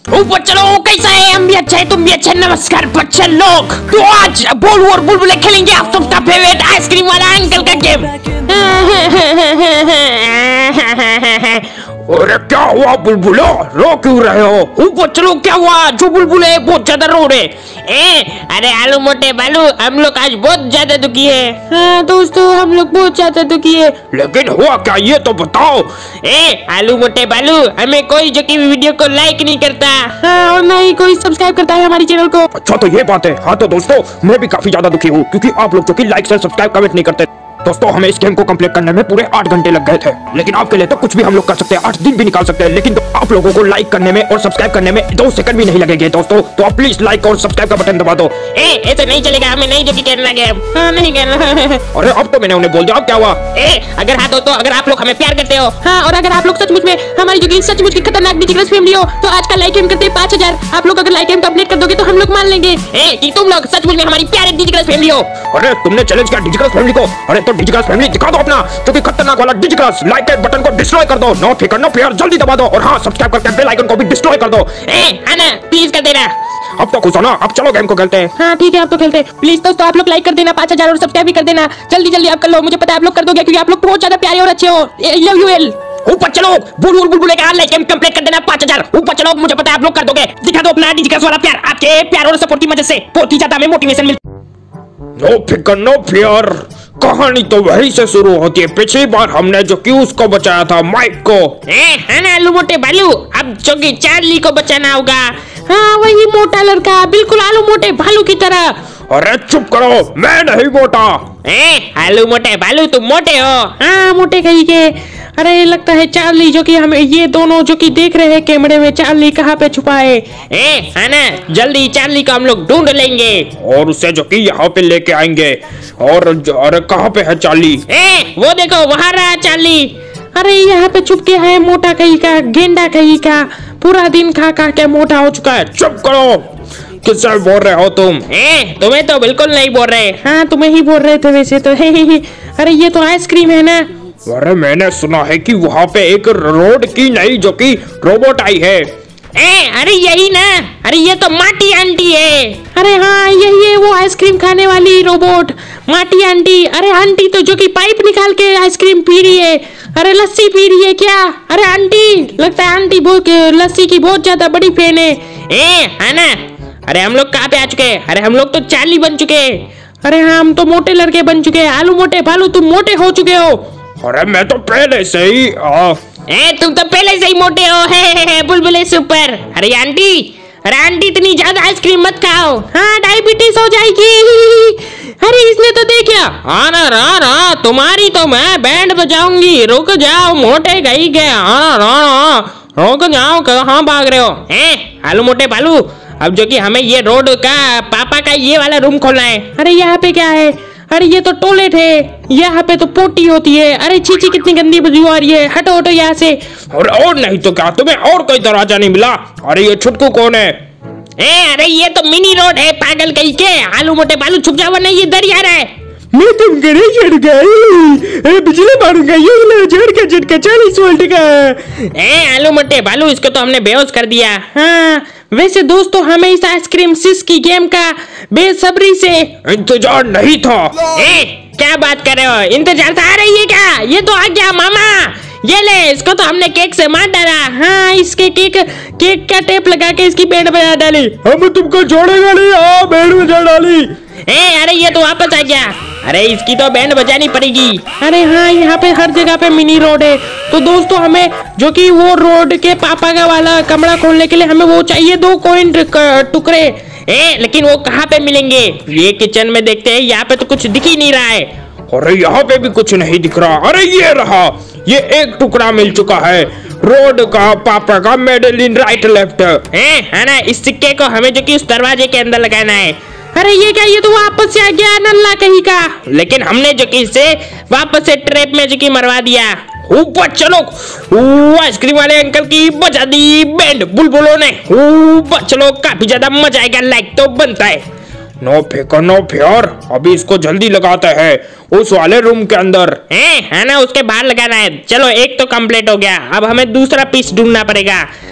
बच्चों लोग कैसा है? हम भी अच्छे हैं, तुम भी अच्छे। नमस्कार बच्चे लोग, तो आज बोल और बुलबुले खेलेंगे आप सबका फेवरेट आइसक्रीम वाला अंकल का गेम। अरे क्या हुआ बुलबुलो, रो क्यों रहे हो? बच्चे लोग क्या हुआ? जो बुलबुले बहुत ज्यादा रो रहे। अरे आलू मोटे बालू, हम लोग आज बहुत ज्यादा दुखी है। हाँ दोस्तों, हम लोग बहुत ज्यादा दुखी है। लेकिन हुआ क्या ये तो बताओ। आलू मोटे बालू, हमें कोई जो कि वीडियो को लाइक नहीं करता। हाँ, और नहीं कोई सब्सक्राइब करता है हमारी चैनल को। अच्छा तो ये बात है। हाँ तो दोस्तों, मैं भी काफी ज्यादा दुखी हूँ क्योंकि आप लोग जो कि लाइक से सब्सक्राइब कमेंट नहीं करते। दोस्तों हमें इस गेम को कंप्लीट करने में पूरे 8 घंटे लग गए थे, लेकिन आपके लिए तो कुछ भी हम लोग कर सकते हैं, 8 दिन भी निकाल सकते हैं, लेकिन तो आप लोगों को लाइक करने में और सब्सक्राइब करने में 2 सेकंड भी नहीं लगेंगे दोस्तों। तो आप प्लीज लाइक और सब्सक्राइब का बटन दबा दो। ऐसे नहीं चलेगा, हमें नहीं जो कि करना गेम। हाँ नहीं करना। अरे अब तो मैंने उन्हें बोल दिया, अब क्या हुआ? अगर हाँ दोस्तों, अगर आप लोग हमें प्यार करते हो, हाँ, और अगर आप लोग सचमुच में हमारी जो कि सचमुच की खतरनाक डिजिटल फैमिली हो, तो आज का लाइक गेम करते हैं 5000। आप लोग अगर लाइक गेम कंप्लीट कर दोगे तो हम लोग मान लेंगे कि तुम लोग सचमुच में हमारी प्यारे डिजिटल फैमिली हो। अरे तुमने चैलेंज किया डिजिटल फैमिली को? अरे तो डिजिटल फैमिली दिखा दो अपना, जो कि खतरनाक वाला डिजिटल लाइक के बटन को डिस्ट्रॉय कर दो। नो फिकर नो फेयर, जल्दी दबा दो, और हाँ सब्सक्राइब करके बेल आइकन को भी डिस्ट्रॉय कर दो। आना प्लीज कर देना। अब तो खुश हो ना? अब चलो गेम को खेलते हैं। हाँ ठीक है, अब तो खेलते हैं। प्लीज दोस्तों आप लोग लाइक कर देना 5000 और सब्सक्राइब भी कर देना। जल्दी जल्दी आप कर लो, मुझे पता है आप लोग कर दोगे क्योंकि आप लोग बहुत ज्यादा प्यारे और अच्छे हो। Love you all. ऊपर चलो, बुलबुले का लाइक गेम कंप्लीट कर देना 5000। ऊपर चलो, मुझे पता है आप लोग कर दोगे। दिखा दो अपना डिजिटल वाला प्यार। आपके प्यार और सपोर्ट की वजह से बहुत ही ज्यादा हमें मोटिवेशन मिलती है। नो फिकर नो फियर, कहानी तो वहीं से शुरू होती है। पिछली बार हमने जो कि उसको बचाया था, माइक को। है ना आलू मोटे बालू, अब जो कि चार्ली को बचाना होगा। हाँ वही मोटा लड़का, बिल्कुल आलू मोटे भालू की तरह। अरे चुप करो, मैं नहीं मोटा। आलू मोटे बालू तुम मोटे हो। हाँ मोटे कहीं के। अरे लगता है चार्ली जो कि हमें ये दोनों जो कि देख रहे हैं कैमरे में, चार्ली कहाँ पे छुपा है ना? जल्दी चार्ली को हम लोग ढूंढ लेंगे और उसे जो कि यहाँ पे लेके आएंगे। और अरे कहाँ पे है चार्ली? वो देखो वहाँ रहा चार्ली। अरे यहाँ पे छुप के है मोटा कहीं का, गेंडा कहीं का, पूरा दिन खा खा के मोटा हो चुका है। चुप करो, किससे बोल रहे हो तुम? तुम्हें तो बिल्कुल नहीं बोल रहे। हाँ तुम्हें ही बोल रहे थे वैसे तो। अरे ये तो आइसक्रीम है ना? अरे मैंने सुना है कि वहाँ पे एक रोड की नई जो कि रोबोट आई है। अरे यही ना? अरे ये तो माटी आंटी है। अरे हाँ यही है वो आइसक्रीम खाने वाली रोबोट, माटी आंटी। अरे आंटी तो जो कि पाइप निकाल के आइसक्रीम पी रही है। अरे लस्सी पी रही है क्या? अरे आंटी, लगता है आंटी लस्सी की बहुत ज्यादा बड़ी फैन है ना? अरे हम लोग कहाँ पे आ चुके हैं? अरे हम लोग तो चार्ली बन चुके हैं। अरे हाँ हम तो मोटे लड़के बन चुके हैं। आलू मोटे भालू तुम मोटे हो चुके हो। अरे मैं तो पहले से ही तुम तो पहले से ही मोटे हो। बुलबुले सुपर। अरे आंटी इतनी ज्यादा आइसक्रीम मत खाओ, हाँ डायबिटीज हो जाएगी। अरे इसने तो देखा। हाँ तुम्हारी तो मैं बैंड बजाऊंगी। रुक जाओ मोटे गई गए। रुक जाओ, कहाँ भाग रहे हो? आलू मोटे भालू, अब जो कि हमें ये रोड का पापा का ये वाला रूम खोलना है। अरे यहाँ पे क्या है? अरे ये तो टॉयलेट है, यहाँ पे तो पोटी होती है। अरे चीची कितनी गंदी बदबू आ रही है, हटो हटो यहाँ से। और नहीं तो क्या, तुम्हें और कोई दरवाजा नहीं मिला? अरे ये छुटकू कौन है? अरे ये तो मिनी रोड है पागल कहीं के। आलू मोटे बालू छुप जाओ नहीं, ये दर आ रहा है। मैं तुम करे चढ़ गई, बिजली मारूंगा। ये लो जोड़ का झटका 40 वोल्ट का। आलू मोटे बालू, इसको तो हमने बेहोश कर दिया। हाँ वैसे दोस्तों हमें इस आइसक्रीम सिस की गेम का बेसब्री से इंतजार नहीं था। क्या बात कर रहे हो? इंतजार था? आ रही है क्या? ये तो आ गया मामा। ये ले, इसको तो हमने केक से मार डाला। हाँ इसके केक का टेप लगा के इसकी बैंड बजा डाली। हम तुमको छोड़ेगा नहीं। हाँ बैंड बजा डाली। अरे ये तो वापस आ गया। अरे इसकी तो बैंड बजानी पड़ेगी। अरे हाँ यहाँ पे हर जगह पे मिनी रोड है। तो दोस्तों हमें जो कि वो रोड के पापा का वाला कमरा खोलने के लिए हमें वो चाहिए 2 कॉइन टुकड़े। लेकिन वो कहाँ पे मिलेंगे? ये किचन में देखते हैं, यहाँ पे तो कुछ दिख ही नहीं रहा है। अरे यहाँ पे भी कुछ नहीं दिख रहा। अरे ये रहा, ये 1 टुकड़ा मिल चुका है रोड का पापा का, मेडल इन राइट लेफ्ट है ना? इस सिक्के को हमें जो कि उस दरवाजे के अंदर लगाना है। अरे ये क्या? ये तो वापस से आ गया नल्ला कहीं का। लेकिन हमने जो कि इसे वापस से ट्रैप में जो कि मरवा दिया। ऊपर चलो, आइसक्रीम वाले अंकल की बजा दी बैंड बुलबुलों ने। ऊपर चलो, काफी ज्यादा मजा आएगा, लाइक तो बनता है। नो फेकर नो फेयर, अभी इसको जल्दी लगाते हैं उस वाले रूम के अंदर। है ना? उसके बाहर लगाना है। चलो एक तो कंप्लीट हो गया, अब हमें दूसरा पीस ढूंढना पड़ेगा।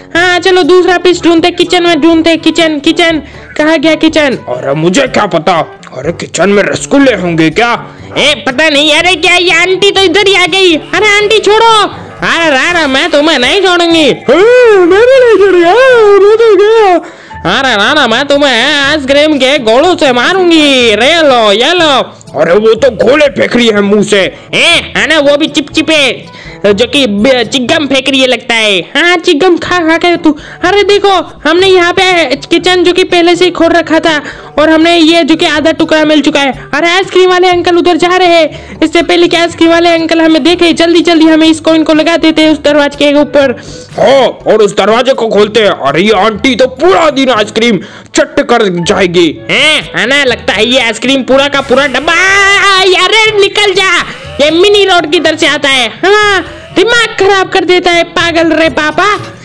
हाँ चलो दूसरा पीस ढूंढते, किचन में ढूंढते। किचन किचन कहाँ गया किचन? अरे मुझे क्या पता। अरे किचन में रसगुल्ले होंगे क्या? पता नहीं। अरे क्या ये आंटी तो इधर ही आ गई। अरे आंटी छोड़ो। अरे राणा मैं तुम्हें नहीं छोड़ूंगी। मैंने नहीं छोड़ा, मैं तो गया। अरे राणा मैं तुम्हें आइसक्रीम के गोलों से मारूंगी। रे लो ये लो। अरे वो तो गोले फेंक रही है मुंह से। है ना वो भी चिपचिपे जो कि चिगम फेंक रही है लगता है। हाँ चिगम खा खा के तू। अरे देखो हमने यहाँ पे किचन जो कि पहले से ही खोल रखा था और हमने ये जो कि आधा टुकड़ा मिल चुका है। अरे आइसक्रीम वाले अंकल उधर जा रहे हैं। इससे पहले कि आइसक्रीम वाले अंकल हमें देखे, जल्दी जल्दी हमें इस कॉइन को लगा देते हैं उस दरवाजे के ऊपर। हाँ और उस दरवाजे को खोलते हैं। अरे ये आंटी तो पूरा दिन आइसक्रीम चट कर जाएगी। है ना लगता है ये आइसक्रीम पूरा का पूरा डब्बा। यार निकल जा, ये मिनी रोड की तरफ से आता है। हाँ दिमाग खराब कर देता है पागल रे पापा।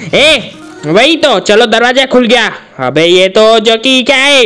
वही तो। चलो दरवाजा खुल गया। अबे ये तो जो कि क्या है?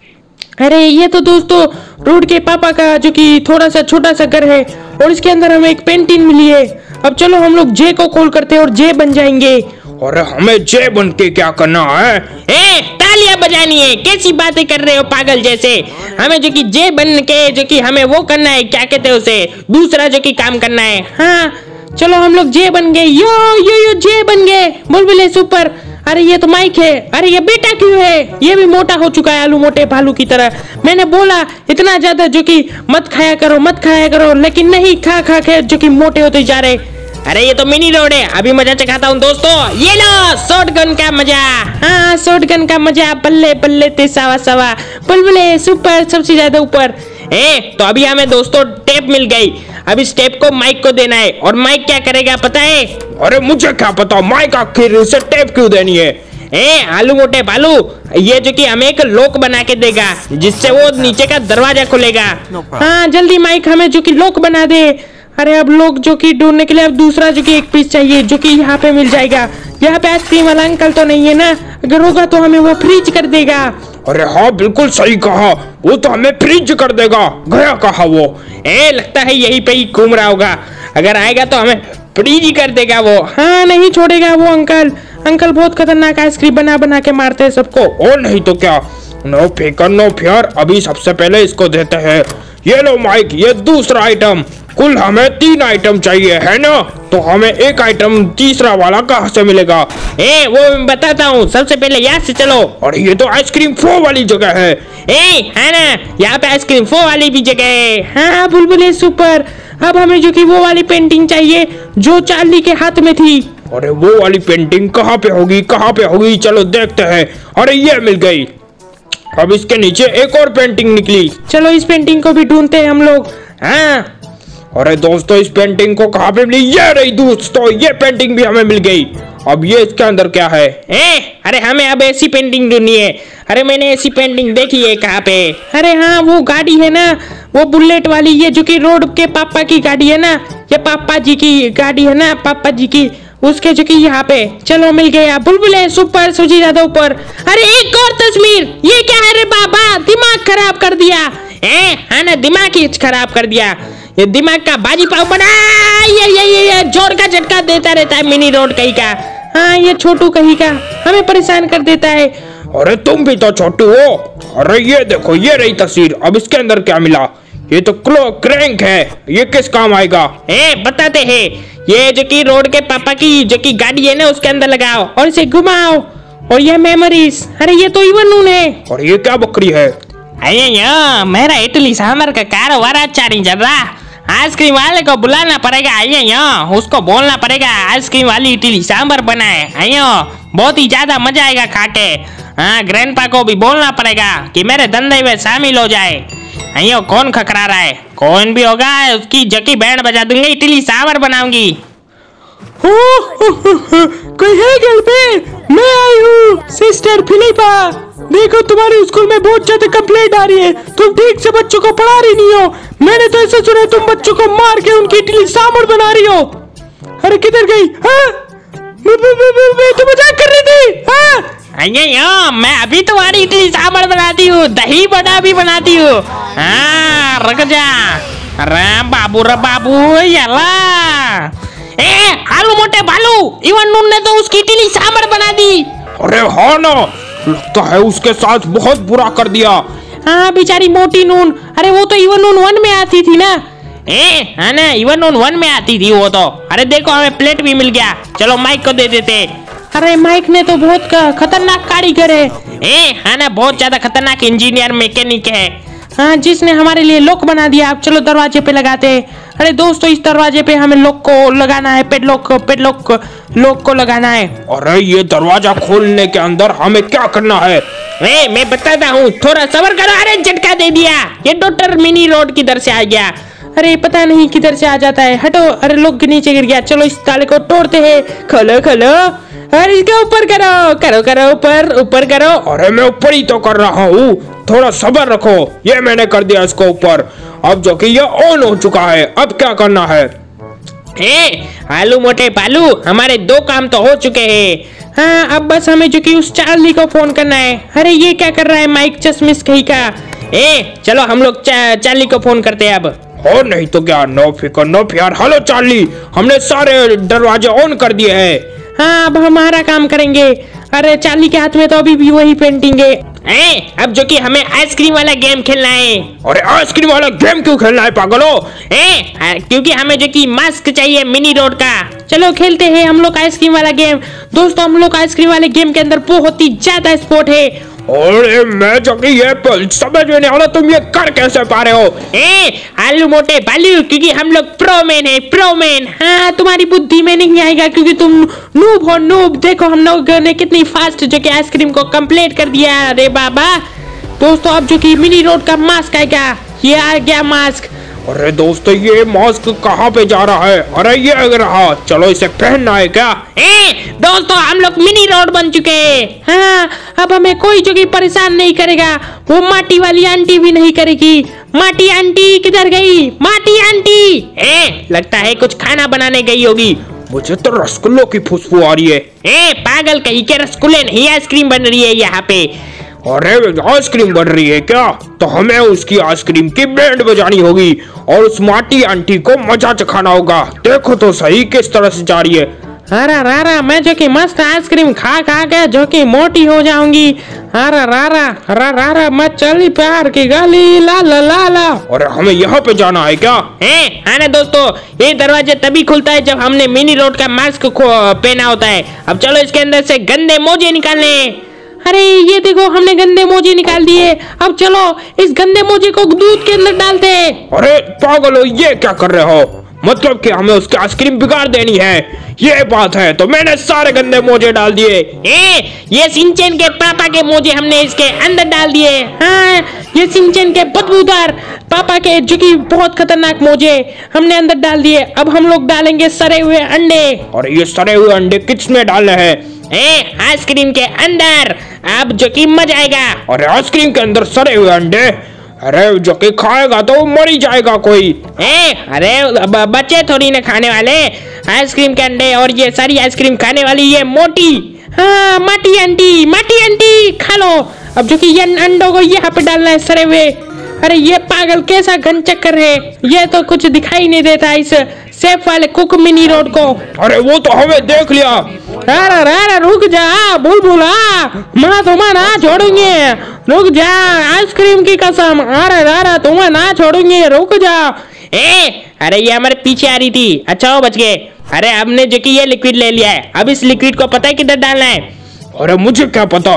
अरे ये तो दोस्तों रोड के पापा का जो कि थोड़ा सा छोटा सा घर है और इसके अंदर हमें एक पेंटिंग मिली है। अब चलो हम लोग जे को कॉल करते हैं और जे बन जाएंगे। और हमें जे बन के क्या करना है? तालियां बजानी है। कैसी बातें कर रहे हो पागल जैसे? हमें जो कि जे बन के जो कि हमें वो करना है, क्या कहते हैं उसे, दूसरा जो कि काम करना है। हाँ चलो हम लोग जे बन गए। यो जे बन गए। बुलबुले सुपर। अरे ये तो माइक है। अरे ये बेटा क्यों है? ये भी मोटा हो चुका है आलू मोटे भालू की तरह। मैंने बोला इतना ज्यादा जो कि मत खाया करो, लेकिन नहीं खा खा के जो कि मोटे होते जा रहे। अरे ये तो मिनी रोड है। अभी मजा चखाता हूँ दोस्तों। ये लो शॉटगन का मजा। हाँ शॉटगन का मजा। बल्ले बल्ले ते सवा सवा। बुलबुले सुपर सबसे ज्यादा ऊपर। तो अभी हमें दोस्तों टेप मिल गई। अब इस टेप को माइक को देना है और माइक क्या करेगा पता है? अरे मुझे क्या पता, माइक आखिर उसे टेप क्यों देनी है? आलू मोटे भालू, ये जो कि हमें एक लॉक बना के देगा जिससे वो नीचे का दरवाजा खुलेगा। हाँ जल्दी माइक हमें जो कि लॉक बना दे। अरे अब लोग जो कि ढूंढने के लिए अब दूसरा जो कि एक पीस चाहिए जो कि यहाँ पे मिल जाएगा। यहाँ पे आइसक्रीम वाला अंकल तो नहीं है ना? अगर होगा तो हमें वो फ्रीज कर देगा। अरे हाँ बिल्कुल सही कहा, वो तो हमें फ्रीज कर देगा। गया कहा वो? लगता है यहीं पे ही घूम रहा होगा। अगर आएगा तो हमें फ्रीज ही कर देगा वो। हाँ नहीं छोड़ेगा वो अंकल बहुत खतरनाक आइसक्रीम बना बना के मारते हैं सबको। और नहीं तो क्या। नो फिकर नो फियर। अभी सबसे पहले इसको देते हैं। ये लो माइक, ये दूसरा आइटम। कुल हमें 3 आइटम चाहिए है ना? तो हमें एक आइटम तीसरा वाला कहाँ से मिलेगा? वो मैं बताता हूँ। सबसे पहले यहाँ से चलो। और ये तो आइसक्रीम फो वाली जगह है। है ना, यहाँ पे आइसक्रीम फो वाली भी जगह है। हाँ बुलबुले सुपर। अब हमें जो कि वो वाली पेंटिंग चाहिए जो चार्ली के हाथ में थी। अरे वो वाली पेंटिंग कहाँ पे होगी? चलो देखते हैं। अरे ये मिल गई। अब इसके नीचे एक और पेंटिंग निकली। चलो इस पेंटिंग को भी ढूंढते हैं हम लोग। हाँ अरे दोस्तों इस पेंटिंग को कहाँ पे मिली? ये रही दोस्तों, ये पेंटिंग भी हमें मिल गई। अब ये इसके अंदर क्या है? अरे हमें अब ऐसी पेंटिंग ढूंढनी है। अरे मैंने ऐसी पेंटिंग देखी है कहाँ पे? अरे हाँ वो गाड़ी है ना, वो बुलेट वाली, ये जो कि रोड के पापा की गाड़ी है ना, ये पापा जी की गाड़ी है ना, पापा जी की, उसके जो कि यहाँ पे। चलो मिल गया। बुलबुले सुपर सूजी ज्यादा ऊपर। अरे एक और तस्वीर। ये क्या है रे बाबा? दिमाग खराब कर दिया। है ना, दिमाग ही खराब कर दिया। ये दिमाग का बाजी पाव बना। ये जोर का झटका देता रहता है मिनी रोड कहीं का। हाँ ये छोटू कहीं का हमें परेशान कर देता है। अरे तुम भी तो छोटू हो। अरे ये देखो, ये रही तस्वीर। अब इसके अंदर क्या मिला? ये तो क्रैंक है। ये किस काम आएगा? बताते हैं। ये जो कि रोड के पापा की जो कि गाड़ी है ना, उसके अंदर लगाओ और इसे घुमाओ। और ये मेमोरीज। अरे ये तो इवन है। और ये क्या बकरी है? मेरा इडली सांभर का कारोबार अच्छा नहीं चल रहा। आइसक्रीम वाले को बुलाना पड़ेगा। उसको बोलना पड़ेगा आइसक्रीम वाली इडली सांभर बनाए। बहुत ही ज्यादा मजा आएगा खा के। हाँ ग्रैंडपा को भी बोलना पड़ेगा कि मेरे धंधे में शामिल हो जाए। कौन खकरा रहा है? कौन भी होगा उसकी जकी बैंड बजा दूंगी, इडली सांभर बनाऊंगी। कोई है घर पे? मैं आई हूँ सिस्टर फिलिपा। देखो तुम्हारे स्कूल में बहुत ज्यादा कंप्लेंट आ रही है, तुम ठीक से बच्चों को पढ़ा रही नहीं हो। मैंने तो ऐसा सुना तुम बच्चों को मार के उनकी इडली सांभर बना रही हो। अरे किधर गई? मैं तो मजाक कर रही थी। मैं अभी तुम्हारी इडली सांभर बनाती हूँ, दही बड़ा भी बनाती हूँ। रुक जा। अरे बाबू रे बाबू, आलू मोटे भालू, इवन नून ने तो उसकी इडली सांभर बना दी। अरे हाँ ना, लगता है उसके साथ बहुत बुरा कर दिया। हाँ बेचारी मोटी नून, अरे वो तो इवन नून 1 में आती थी ना। हाँ ना, इवन नून 1 में आती थी वो तो। अरे देखो हमें प्लेट भी मिल गया, चलो माइक को दे देते। अरे माइक ने तो बहुत खतरनाक कारीगर है। हाँ ना, बहुत ज्यादा खतरनाक इंजीनियर मैकेनिक है। हाँ, जिसने हमारे लिए लॉक बना दिया। अब चलो दरवाजे पे लगाते। अरे दोस्तों, इस दरवाजे पे हमें लॉक को लगाना है, लॉक को लगाना है। अरे ये दरवाजा खोलने के अंदर हमें क्या करना है? मैं बताता हूँ, थोड़ा सब्र करो। अरे झटका दे दिया, ये डॉक्टर मिनी रोड किधर से आ गया? अरे पता नहीं किधर से आ जाता है। हटो, अरे लोग नीचे गिर गया। चलो इस ताले को तोड़ते हैं। खोलो खोलो, अरे इसके ऊपर करो ऊपर करो। अरे मैं ऊपर ही तो कर रहा हूँ, थोड़ा सब्र रखो। ये मैंने कर दिया इसको ऊपर। अब जो कि ये ऑन हो चुका है, अब क्या करना है? आलू मोटे बालू, हमारे 2 काम तो हो चुके हैं। हाँ, अब बस हमें जो कि उस चार्ली को फोन करना है। अरे ये क्या कर रहा है माइक चश्मिश कहीं का? चलो हम लोग चार्ली को फोन करते हैं अब। और नहीं तो क्या, नो फिकर। हेलो चार्ली, हमने सारे दरवाजे ऑन कर दिए हैं। हाँ, अब हमारा काम करेंगे। अरे चार्ली के हाथ में तो अभी भी वही पेंटिंग है। अब जो कि हमें आइसक्रीम वाला गेम खेलना है। अरे आइसक्रीम वाला गेम क्यों खेलना है पागलो? क्योंकि हमें जो कि मास्क चाहिए मिनी रोड का। चलो खेलते हैं हम लोग आइसक्रीम वाला गेम। दोस्तों, हम लोग आइसक्रीम वाले गेम के अंदर बहुत ही ज्यादा स्पोर्ट है। और मैं जो कि ये समझ में नहीं आ रहा, तुम ये कर कैसे पा रहे हो? आलू मोटे बालू, क्योंकि हम लोग प्रोमैन है, प्रोमैन। हाँ, तुम्हारी बुद्धि में नहीं आएगा क्योंकि तुम नूब हो, नूब। देखो हम लोगों ने कितनी फास्ट जो कि आइसक्रीम को कंप्लीट कर दिया। अरे बाबा दोस्तों, अब जो कि मिनी रोड का मास्क आएगा। ये आ गया मास्क। अरे दोस्तों, ये मास्क कहाँ पे जा रहा है? अरे ये अगर रहा, चलो इसे पहनना है क्या? दोस्तों, हम लोग मिनी रोड बन चुके हैं। हाँ, अब हमें कोई जो कि परेशान नहीं करेगा। वो माटी वाली आंटी भी नहीं करेगी। माटी आंटी किधर गई? माटी आंटी लगता है कुछ खाना बनाने गई होगी। मुझे तो रसगुल्लों की खुशबू आ रही है। पागल कहीं के, रसगुल्ले नहीं, आइसक्रीम बन रही है यहाँ पे। अरे आइसक्रीम बन रही है क्या? तो हमें उसकी आइसक्रीम की बैंड बजानी होगी और उस माटी आंटी को मजा चखाना होगा। देखो तो सही किस तरह से जा रही है। अरे रारा, मैं जो कि मस्त आइसक्रीम खा के जो कि मोटी हो जाऊंगी। अरे रारा, मैं चली प्यार की गली, ला ला ला ला। अरे हमें यहाँ पे जाना है क्या? हाँ ना दोस्तों, ये दरवाजा तभी खुलता है जब हमने मिनी रोड का मास्क पहना होता है। अब चलो इसके अंदर से गंदे मोजे निकालने। अरे ये देखो, हमने गंदे मोजे निकाल दिए। अब चलो इस गंदे मोजे को दूध के अंदर डालते हैं। अरे पागलो, ये क्या कर रहे हो? मतलब कि हमें उसकी आइसक्रीम बिगाड़ देनी है, ये बात है। तो मैंने सारे गंदे मोजे डाल दिए। ये सिंचन के पापा के मोजे हमने इसके अंदर डाल दिए। हाँ, ये सिंचन के बदबूदार पापा के जो कि बहुत खतरनाक मोजे हमने अंदर डाल दिए। अब हम लोग डालेंगे सड़े हुए अंडे। और ये सड़े हुए अंडे किसमें डालने हैं? आइसक्रीम के अंदर। अब जो कि मजा आएगा। और आइसक्रीम के अंदर सड़े हुए अंडे? अरे जो कि खाएगा तो मर ही जाएगा कोई। अरे बच्चे थोड़ी ना खाने वाले आइसक्रीम के अंडे। और ये सारी आइसक्रीम खाने वाली ये मोटी, हाँ माटी आंटी खा लो। अब जो कि ये अंडों को यहाँ पे डालना है सड़े हुए। अरे ये पागल कैसा घन चक्कर है, ये तो कुछ दिखाई नहीं देता इस सेफ वाले कुक मिनी रोड को। अरे वो तो हमें देख लिया। अरे रुक जा बुलबुला, मैं तुम्हें ना छोड़ूंगी। रुक जा, आइसक्रीम की कसम। अरे तुम्हें ना छोड़ूंगी, रुक जा। अरे ये हमारे पीछे आ रही थी। अच्छा हो बच गए। अरे हमने जो कि ये लिक्विड ले लिया है। अब इस लिक्विड को पता है किधर डालना है? अरे मुझे क्या पता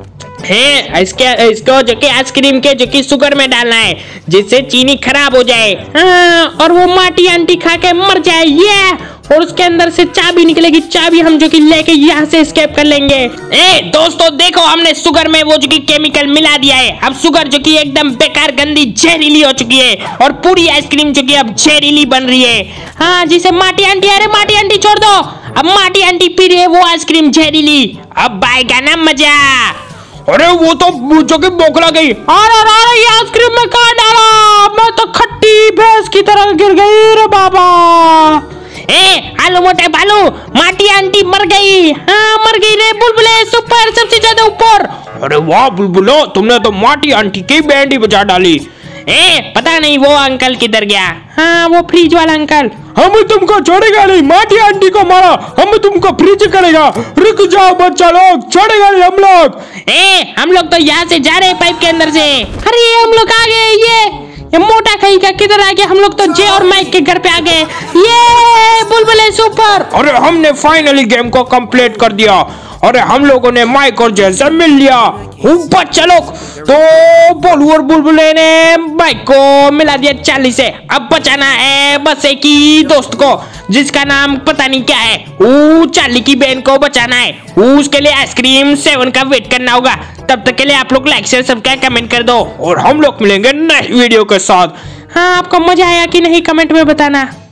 है। इसको जो कि आइसक्रीम के जो कि शुगर में डालना है, जिससे चीनी खराब हो जाए। हाँ, और वो माटी आंटी खा के मर जाए। ये और उसके अंदर से चाबी निकलेगी। चाबी हम जो कि लेके यहाँ से एस्केप कर लेंगे। दोस्तों देखो, हमने शुगर में वो जो कि केमिकल मिला दिया है। अब शुगर जो कि एकदम बेकार, गंदी, जहरीली हो चुकी है और पूरी आइसक्रीम जो कि अब जहरीली बन रही है। हाँ, जिसे माटी आंटी, अरे माटी आंटी छोड़ दो। अब माटी आंटी पी रही है वो आइसक्रीम जहरीली। अब आएगा ना मजा। अरे वो तो जो कि बोखला गई। अरे ये आइसक्रीम में कहाँ डाला? मैं तो खट्टी भैंस की तरह गिर गई रे बाबा। आलू मोटे बालू, माटी आंटी मर गई। हाँ मर गई रे बुलबुले सुपर, सबसे ज्यादा ऊपर। अरे वाह बुलबुलो, तुमने तो माटी आंटी की बैंड ही बजा डाली। पता नहीं वो अंकल किधर गया। हाँ वो फ्रीज वाला अंकल। हम तुमको छोड़ेगा नहीं, माटी आंटी को मारा, हम तुमको फ्रीज करेगा। रुक जाओ बच्चा लोग, छोड़ेगा नहीं हम लोग। हम लोग तो यहाँ से जा रहे हैं पाइप के अंदर से। अरे हम लोग आ गए। ये मोटा कहीं का किधर आ गया? हम लोग तो जे और माइक के घर पे आ गए। ये बुलबुले सुपर। अरे हमने फाइनली गेम को कंप्लीट कर दिया। अरे हम लोगों ने माइक और जे से मिल लिया। बच्चा लोग तो बोलू और बुलबुले ने बाइक को मिला दिया चार्ली से। अब बचाना है बस एक ही दोस्त को, जिसका नाम पता नहीं क्या है। वो चार्ली की बहन को बचाना है। उसके लिए आइसक्रीम 7 का वेट करना होगा। तब तक के लिए आप लोग लाइक शेयर सब्सक्राइब कमेंट कर दो और हम लोग मिलेंगे नई वीडियो के साथ। हाँ, आपको मजा आया कि नहीं कमेंट में बताना।